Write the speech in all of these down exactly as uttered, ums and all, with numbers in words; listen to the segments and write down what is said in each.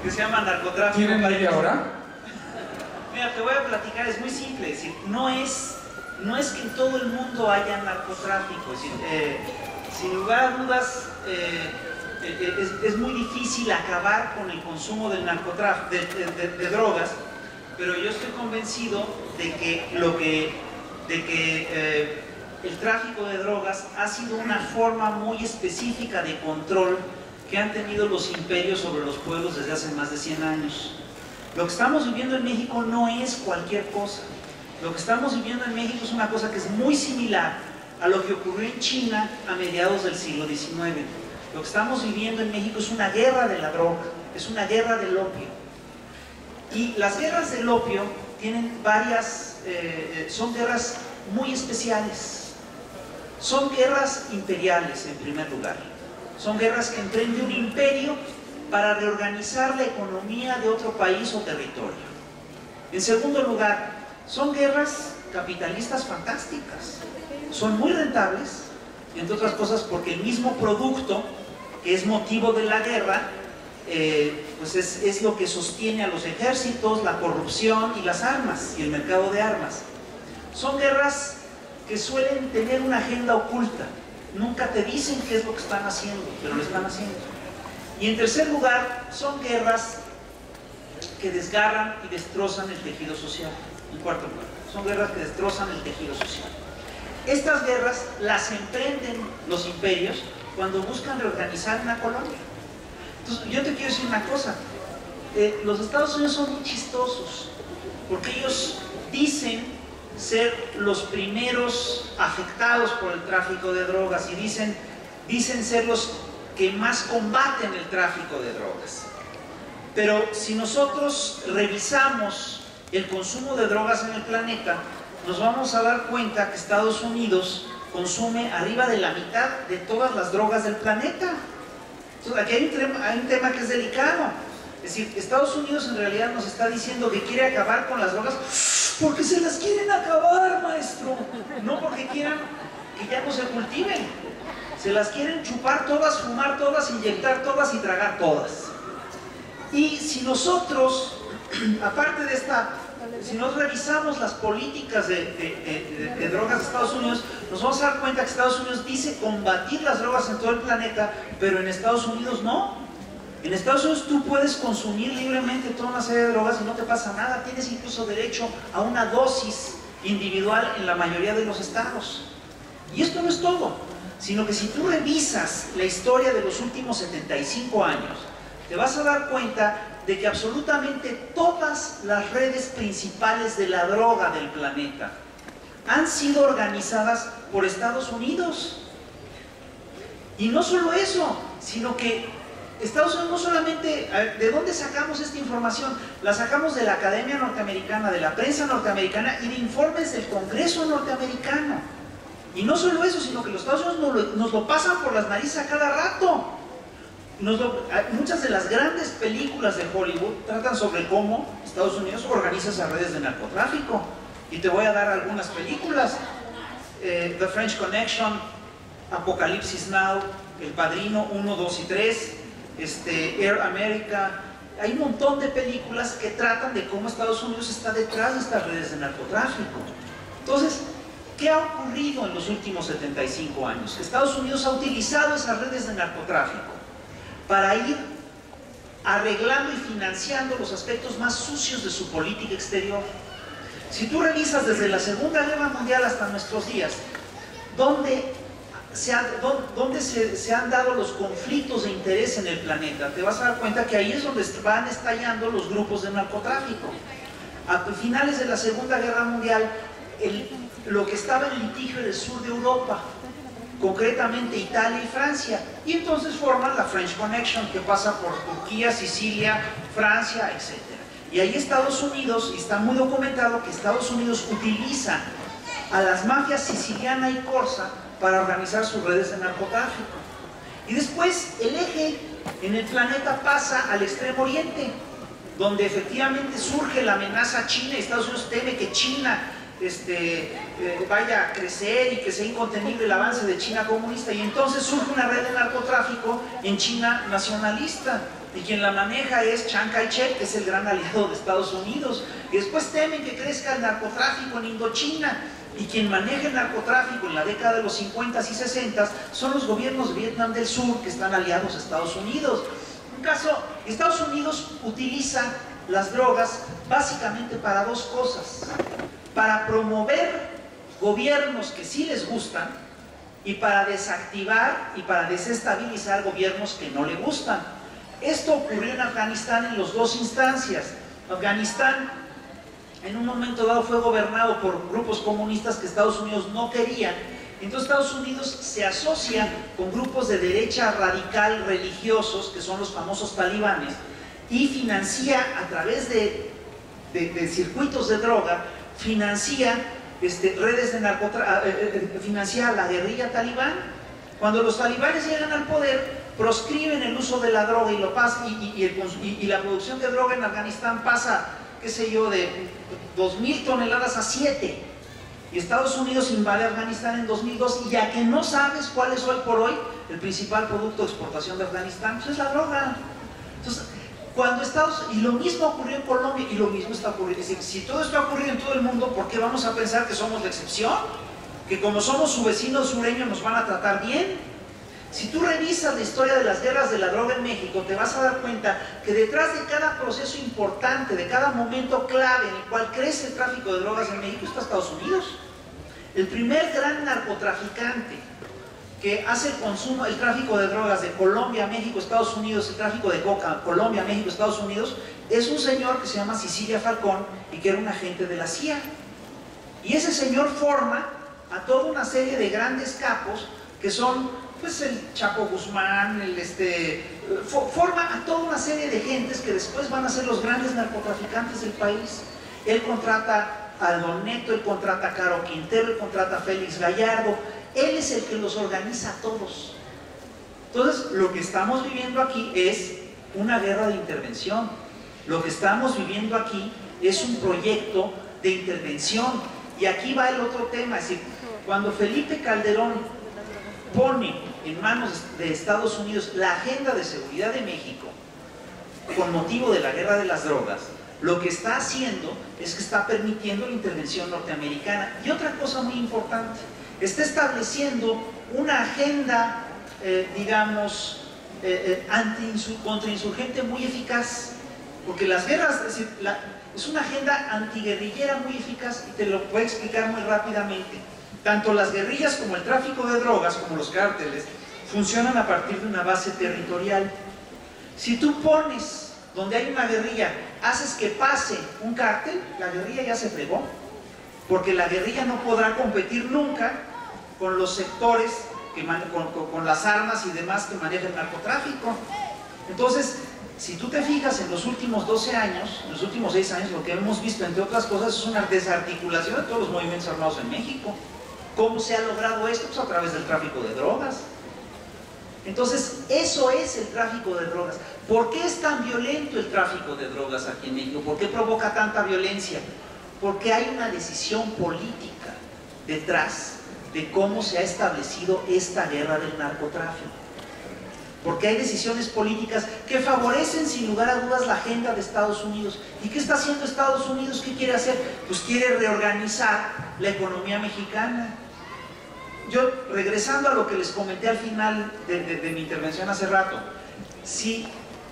que se llama narcotráfico. ¿Tienen media hora? Mira, te voy a platicar, es muy simple, es decir, no es, no es que en todo el mundo haya narcotráfico, es decir, eh, sin lugar a dudas, eh, eh, es, es muy difícil acabar con el consumo del narcotráfico, de, de, de, de drogas, pero yo estoy convencido de que, lo que, de que eh, el tráfico de drogas ha sido una forma muy específica de control que han tenido los imperios sobre los pueblos desde hace más de cien años. Lo que estamos viviendo en México no es cualquier cosa. Lo que estamos viviendo en México es una cosa que es muy similar a lo que ocurrió en China a mediados del siglo diecinueve. Lo que estamos viviendo en México es una guerra de la droga, es una guerra del opio. Y las guerras del opio tienen varias, eh, son guerras muy especiales. Son guerras imperiales en primer lugar. Son guerras que emprende un imperio para reorganizar la economía de otro país o territorio. En segundo lugar, son guerras capitalistas fantásticas. Son muy rentables, entre otras cosas porque el mismo producto, que es motivo de la guerra, eh, pues es, es lo que sostiene a los ejércitos, la corrupción y las armas, y el mercado de armas. Son guerras que suelen tener una agenda oculta. Nunca te dicen qué es lo que están haciendo, pero lo están haciendo. Y en tercer lugar, son guerras que desgarran y destrozan el tejido social. En cuarto lugar, son guerras que destrozan el tejido social. Estas guerras las emprenden los imperios cuando buscan reorganizar una colonia. Entonces, yo te quiero decir una cosa. Eh, los Estados Unidos son muy chistosos, porque ellos dicen ser los primeros afectados por el tráfico de drogas y dicen, dicen ser los que más combaten el tráfico de drogas. Pero si nosotros revisamos el consumo de drogas en el planeta, nos vamos a dar cuenta que Estados Unidos consume arriba de la mitad de todas las drogas del planeta. Entonces, aquí hay un tema, hay un tema que es delicado. Es decir, Estados Unidos en realidad nos está diciendo que quiere acabar con las drogas porque se las quieren acabar, maestro. No porque quieran que ya no se cultiven. Se las quieren chupar todas, fumar todas, inyectar todas y tragar todas. Y si nosotros, aparte de esta, si nos revisamos las políticas de, de, de, de drogas de Estados Unidos, nos vamos a dar cuenta que Estados Unidos dice combatir las drogas en todo el planeta, pero en Estados Unidos no. En Estados Unidos tú puedes consumir libremente toda una serie de drogas y no te pasa nada. Tienes incluso derecho a una dosis individual en la mayoría de los estados. Y esto no es todo, sino que si tú revisas la historia de los últimos setenta y cinco años, te vas a dar cuenta de que absolutamente todas las redes principales de la droga del planeta han sido organizadas por Estados Unidos. Y no solo eso, sino que Estados Unidos no solamente, ¿de dónde sacamos esta información? La sacamos de la Academia Norteamericana, de la prensa norteamericana y de informes del Congreso norteamericano. Y no solo eso, sino que los Estados Unidos nos lo, nos lo pasan por las narices a cada rato. Nos lo, muchas de las grandes películas de Hollywood tratan sobre cómo Estados Unidos organiza esas redes de narcotráfico. Y te voy a dar algunas películas. Eh, The French Connection, Apocalipsis Now, El Padrino uno, dos y tres, este, Air America. Hay un montón de películas que tratan de cómo Estados Unidos está detrás de estas redes de narcotráfico. Entonces, ¿qué ha ocurrido en los últimos setenta y cinco años? Estados Unidos ha utilizado esas redes de narcotráfico para ir arreglando y financiando los aspectos más sucios de su política exterior. Si tú revisas desde la Segunda Guerra Mundial hasta nuestros días, ¿dónde se han, dónde se, se han dado los conflictos de interés en el planeta? Te vas a dar cuenta que ahí es donde van estallando los grupos de narcotráfico. A finales de la Segunda Guerra Mundial, el, lo que estaba en litigio era el sur de Europa, concretamente Italia y Francia, y entonces forman la French Connection, que pasa por Turquía, Sicilia, Francia, etcétera. Y ahí Estados Unidos, y está muy documentado que Estados Unidos utiliza a las mafias siciliana y corsa para organizar sus redes de narcotráfico. Y después el eje en el planeta pasa al Extremo Oriente, donde efectivamente surge la amenaza china, y Estados Unidos teme que China Este, eh, vaya a crecer y que sea incontenible el avance de China comunista, y entonces surge una red de narcotráfico en China nacionalista. y quien la maneja es Chiang Kai-shek, que es el gran aliado de Estados Unidos, y después temen que crezca el narcotráfico en Indochina, y quien maneja el narcotráfico en la década de los cincuenta y sesenta son los gobiernos de Vietnam del Sur, que están aliados a Estados Unidos. Un caso, Estados Unidos utiliza las drogas básicamente para dos cosas: para promover gobiernos que sí les gustan, y para desactivar y para desestabilizar gobiernos que no le gustan. Esto ocurrió en Afganistán en las dos instancias. Afganistán en un momento dado fue gobernado por grupos comunistas que Estados Unidos no quería. Entonces Estados Unidos se asocia con grupos de derecha radical religiosos, que son los famosos talibanes, y financia a través de, de, de circuitos de droga, financia este, redes de narcotráfico, eh, eh, financia a la guerrilla talibán. Cuando los talibanes llegan al poder, proscriben el uso de la droga y, lo pasa, y, y, y, el, y, y la producción de droga en Afganistán pasa, qué sé yo, de dos mil toneladas a siete. Y Estados Unidos invade Afganistán en dos mil dos, y ya que no sabes cuál es hoy por hoy el principal producto de exportación de Afganistán, pues es la droga. Entonces, cuando Estados y lo mismo ocurrió en Colombia, y lo mismo está ocurriendo. Es decir, si todo esto ha ocurrido en todo el mundo, ¿por qué vamos a pensar que somos la excepción? Que como somos su vecino sureño nos van a tratar bien. Si tú revisas la historia de las guerras de la droga en México, te vas a dar cuenta que detrás de cada proceso importante, de cada momento clave en el cual crece el tráfico de drogas en México, está Estados Unidos. El primer gran narcotraficante que hace el consumo, el tráfico de drogas de Colombia, México, Estados Unidos, el tráfico de coca, Colombia, México, Estados Unidos, es un señor que se llama Sicilia Falcón y que era un agente de la C I A. Y ese señor forma a toda una serie de grandes capos que son, pues, el Chapo Guzmán, el este, for, forma a toda una serie de gentes que después van a ser los grandes narcotraficantes del país. Él contrata a Don Neto, él contrata a Caro Quintero, él contrata a Félix Gallardo, él es el que los organiza a todos. Entonces, lo que estamos viviendo aquí es una guerra de intervención. Lo que estamos viviendo aquí es un proyecto de intervención. Y aquí va el otro tema, es decir, cuando Felipe Calderón pone en manos de Estados Unidos la agenda de seguridad de México con motivo de la guerra de las drogas, lo que está haciendo es que está permitiendo la intervención norteamericana. Y otra cosa muy importante, está estableciendo una agenda, eh, digamos, eh, eh, anti contrainsurgente muy eficaz, porque las guerras, es decir, la, es una agenda antiguerrillera muy eficaz, y te lo puedo explicar muy rápidamente. Tanto las guerrillas como el tráfico de drogas, como los cárteles, funcionan a partir de una base territorial. Si tú pones donde hay una guerrilla, haces que pase un cártel, la guerrilla ya se fregó, porque la guerrilla no podrá competir nunca con los sectores, que man, con, con, con las armas y demás que maneja el narcotráfico. Entonces, si tú te fijas en los últimos doce años, en los últimos seis años, lo que hemos visto, entre otras cosas, es una desarticulación de todos los movimientos armados en México. ¿Cómo se ha logrado esto? Pues a través del tráfico de drogas. Entonces, eso es el tráfico de drogas. ¿Por qué es tan violento el tráfico de drogas aquí en México? ¿Por qué provoca tanta violencia? Porque hay una decisión política detrás de cómo se ha establecido esta guerra del narcotráfico. Porque hay decisiones políticas que favorecen sin lugar a dudas la agenda de Estados Unidos. ¿Y qué está haciendo Estados Unidos? ¿Qué quiere hacer? Pues quiere reorganizar la economía mexicana. Yo, regresando a lo que les comenté al final de, de, de mi intervención hace rato, si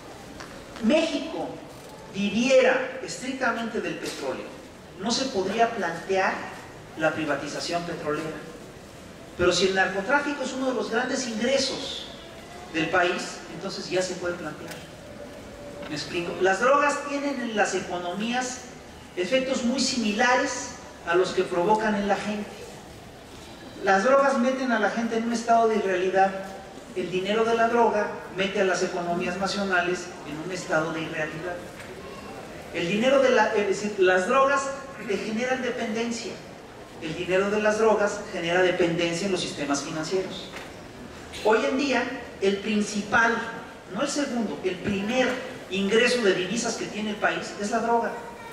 México viviera estrictamente del petróleo, no se podría plantear la privatización petrolera. Pero si el narcotráfico es uno de los grandes ingresos del país, entonces ya se puede plantear. ¿Me explico? Las drogas tienen en las economías efectos muy similares a los que provocan en la gente. Las drogas meten a la gente en un estado de irrealidad. El dinero de la droga mete a las economías nacionales en un estado de irrealidad. El dinero de la, es decir, las drogas te generan dependencia. El dinero de las drogas genera dependencia en los sistemas financieros. Hoy en día, el principal, no el segundo, el primer ingreso de divisas que tiene el país es la droga.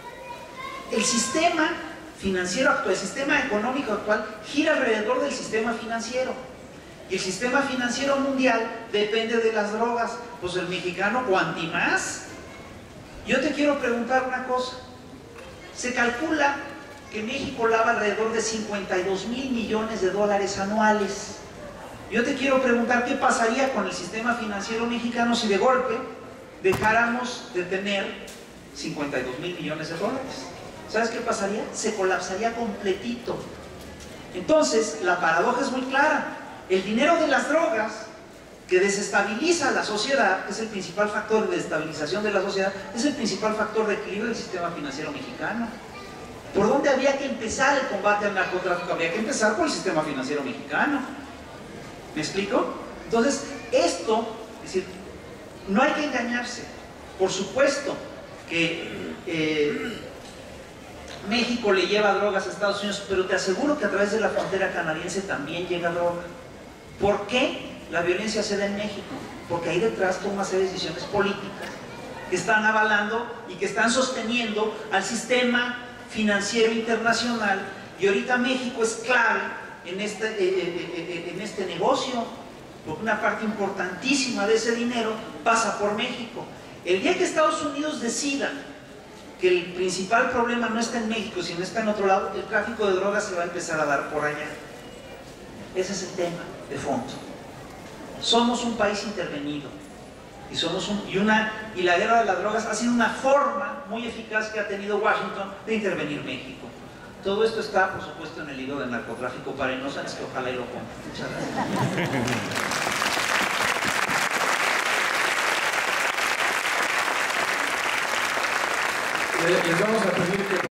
El sistema financiero actual, el sistema económico actual, gira alrededor del sistema financiero. Y el sistema financiero mundial depende de las drogas. pues el mexicano cuanti más. Yo te quiero preguntar una cosa. Se calcula que México lava alrededor de cincuenta y dos mil millones de dólares anuales. Yo te quiero preguntar qué pasaría con el sistema financiero mexicano si de golpe dejáramos de tener cincuenta y dos mil millones de dólares. ¿Sabes qué pasaría? Se colapsaría completito. Entonces, la paradoja es muy clara. El dinero de las drogas, que desestabiliza a la sociedad, es el principal factor de desestabilización de la sociedad, es el principal factor de equilibrio del sistema financiero mexicano. ¿Por dónde habría que empezar el combate al narcotráfico? Habría que empezar por el sistema financiero mexicano. ¿Me explico? Entonces, esto, es decir, no hay que engañarse. Por supuesto que eh, México le lleva drogas a Estados Unidos, pero te aseguro que a través de la frontera canadiense también llega droga. ¿Por qué la violencia se da en México? Porque ahí detrás toda una serie de decisiones políticas que están avalando y que están sosteniendo al sistema financiero internacional, y ahorita México es clave en este, eh, eh, eh, en este negocio, porque una parte importantísima de ese dinero pasa por México. El día que Estados Unidos decida que el principal problema no está en México, sino está en otro lado, el tráfico de drogas se va a empezar a dar por allá. Ese es el tema de fondo. Somos un país intervenido y, somos un, y, una, y la guerra de las drogas ha sido una forma muy eficaz que ha tenido Washington de intervenir México. Todo esto está, por supuesto, en el libro del narcotráfico para inocentes, que ojalá y lo compren. Muchas gracias. Les vamos a pedir que